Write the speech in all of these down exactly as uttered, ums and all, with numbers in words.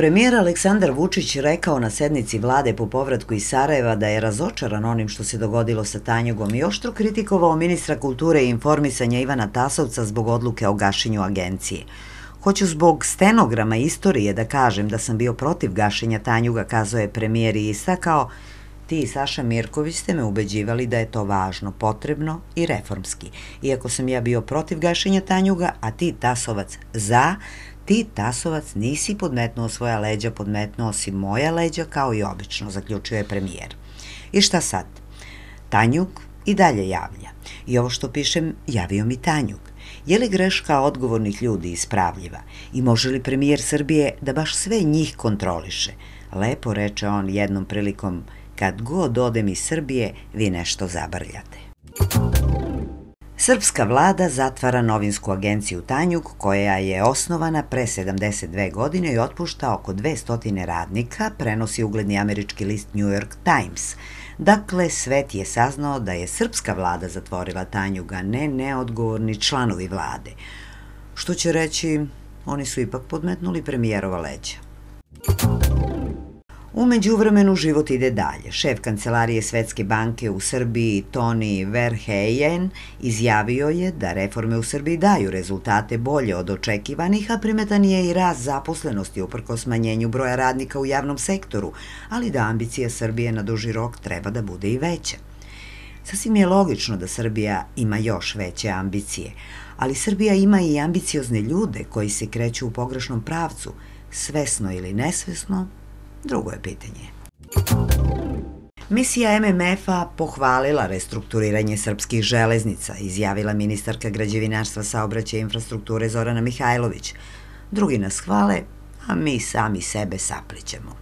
Premijer Aleksandar Vučić rekao na sednici vlade po povratku iz Sarajeva da je razočaran onim što se dogodilo sa Tanjugom i oštro kritikovao ministra kulture i informisanja Ivana Tasovca zbog odluke o gašenju agencije. Hoću zbog stenograma istorije da kažem da sam bio protiv gašenja Tanjuga, kazao je premijer i istakao: ti i Saša Mirković ste me ubeđivali da je to važno, potrebno i reformski. Iako sam ja bio protiv gašenja Tanjuga, a ti, Tasovac, za, ti, Tasovac, nisi podmetnuo svoja leđa, podmetnuo si moja leđa kao i obično, zaključio je premijer. I šta sad? Tanjug i dalje javlja. I ovo što pišem, javio mi Tanjug. Je li greška odgovornih ljudi ispravljiva? I može li premijer Srbije da baš sve njih kontroliše? Lepo reče on jednom prilikom: kad god odem iz Srbije, vi nešto zabrljate. Srpska vlada zatvara novinsku agenciju Tanjug, koja je osnovana pre sedamdeset dve godine i otpušta oko dvesta radnika, prenosi ugledni američki list New York Times. Dakle, svet je saznao da je srpska vlada zatvorila Tanjuga, ne neodgovorni članovi vlade. Što će reći, oni su ipak podmetnuli premijerova leđa. U međuvremenu život ide dalje. Šef kancelarije Svetske banke u Srbiji Toni Verheyen izjavio je da reforme u Srbiji daju rezultate bolje od očekivanih, a primetan je i rast zaposlenosti uprkos smanjenju broja radnika u javnom sektoru, ali da ambicija Srbije na duži rok treba da bude i veća. Sasvim je logično da Srbija ima još veće ambicije, ali Srbija ima i ambiciozne ljude koji se kreću u pogrešnom pravcu, svesno ili nesvesno, drugo je pitanje. Misija M M F-a pohvalila restrukturiranje srpskih železnica, izjavila ministarka građevinarstva, saobraćaja i infrastrukture Zorana Mihajlović. Drugi nas hvale, a mi sami sebe saplićemo.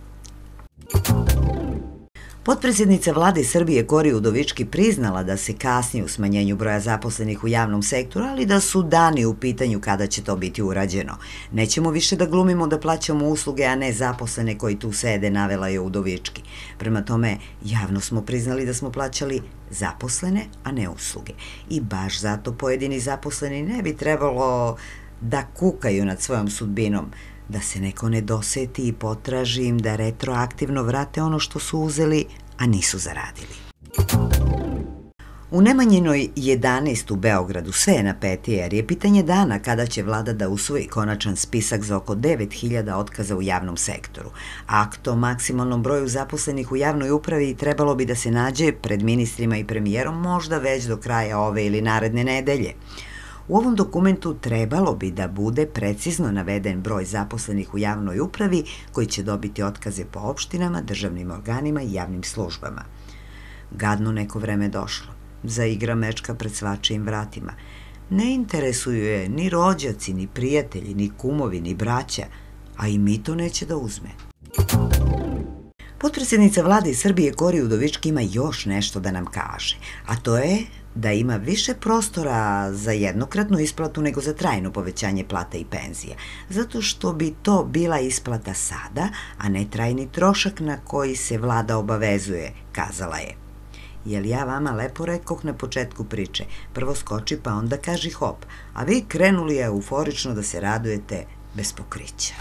Potpredsjednica vlade Srbije Kori Udovički priznala da se kasni u smanjenju broja zaposlenih u javnom sektoru, ali da su dani u pitanju kada će to biti urađeno. Nećemo više da glumimo da plaćamo usluge, a ne zaposlene koji tu sede, navela je Udovički. Prema tome, javno smo priznali da smo plaćali zaposlene, a ne usluge. I baš zato pojedini zaposleni ne bi trebalo da kukaju nad svojom sudbinom, da se neko ne doseti i potraži im da retroaktivno vrate ono što su uzeli, a nisu zaradili. U Nemanjinoj jedanaest u Beogradu sve je napetije, jer je pitanje dana kada će vlada da usvoji konačan spisak za oko devet hiljada otkaza u javnom sektoru. Akt o maksimalnom broju zaposlenih u javnoj upravi trebalo bi da se nađe pred ministrima i premijerom možda već do kraja ove ili naredne nedelje. U ovom dokumentu trebalo bi da bude precizno naveden broj zaposlenih u javnoj upravi koji će dobiti otkaze po opštinama, državnim organima i javnim službama. Gadno neko vreme došlo. Zaigra mečka pred svačijim vratima. Ne interesuju je ni rođaci, ni prijatelji, ni kumovi, ni braća, a i mito neće da uzme. Potpredsjednica vlade Srbije Kori Udovički ima još nešto da nam kaže, a to je da ima više prostora za jednokratnu isplatu nego za trajno povećanje plata i penzija, zato što bi to bila isplata sada, a ne trajni trošak na koji se vlada obavezuje, kazala je. Jel ja vama lepo rekoh na početku priče, prvo skoči pa onda kaži hop, a vi krenuli euforično da se radujete bez pokrića.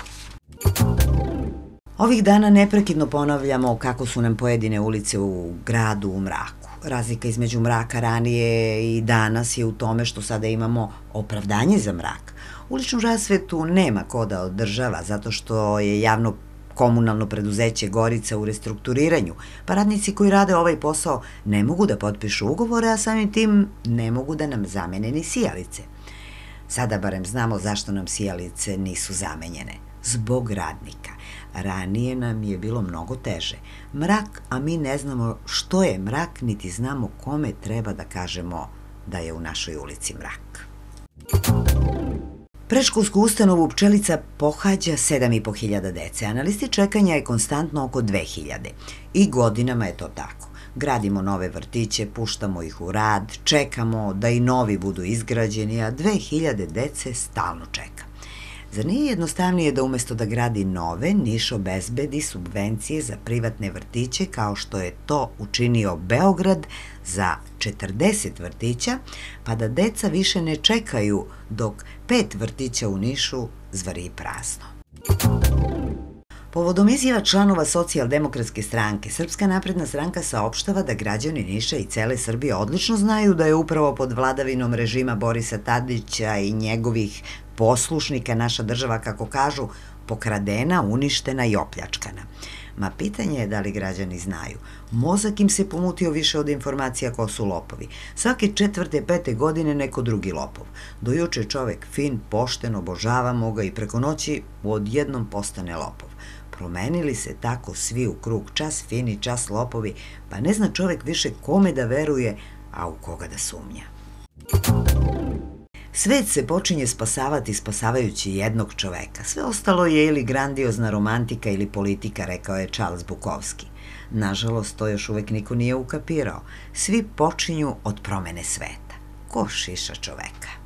Ovih dana neprekidno ponavljamo kako su nam pojedine ulice u gradu u mraku. Razlika između mraka ranije i danas je u tome što sada imamo opravdanje za mrak. Uličnu rasvetu nema ko da održava zato što je javno komunalno preduzeće Gorica u restrukturiranju, pa radnici koji rade ovaj posao ne mogu da potpišu ugovore, a samim tim ne mogu da nam zamene ni sijalice. Sada barem znamo zašto nam sijalice nisu zamenjene. Zbog radnika. Ranije nam je bilo mnogo teže. Mrak, a mi ne znamo što je mrak, niti znamo kome treba da kažemo da je u našoj ulici mrak. Predškolsku ustanovu Pčelica pohađa sedam i po hiljada dece, a na listi čekanja je konstantno oko dve hiljade. I godinama je to tako. Gradimo nove vrtiće, puštamo ih u rad, čekamo da i novi budu izgrađeni, a dve hiljade dece stalno čeka. Zar nije jednostavnije da umesto da gradi nove, Niš obezbedi subvencije za privatne vrtiće kao što je to učinio Beograd za četrdeset vrtića, pa da deca više ne čekaju dok pet vrtića u Nišu zvari prazno. Povodom izjava članova Socijaldemokratske stranke, Srpska napredna stranka saopštava da građani Niša i cele Srbije odlično znaju da je upravo pod vladavinom režima Borisa Tadića i njegovih poslušnika naša država, kako kažu, pokradena, uništena i opljačkana. Ma pitanje je da li građani znaju. Mozak im se pomutio više od informacija ko su lopovi. Svake četvrte, pete godine neko drugi lopov. Do juče čovek fin, pošten, obožavamo ga i preko noći odjednom postane lopov. Promenili se tako svi u krug, čas fini, čas lopovi, pa ne zna čovek više kome da veruje, a u koga da sumnja. Svet se počinje spasavati spasavajući jednog čoveka. Sve ostalo je ili grandiozna romantika ili politika, rekao je Charles Bukowski. Nažalost, to još uvek niko nije ukapirao. Svi počinju od promene sveta. Ko šiša čoveka?